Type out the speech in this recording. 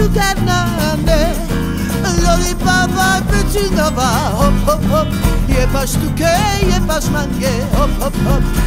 karname Lollipapa petit nova hop hop hop Je pas štuke, je pas šmange hop hop hop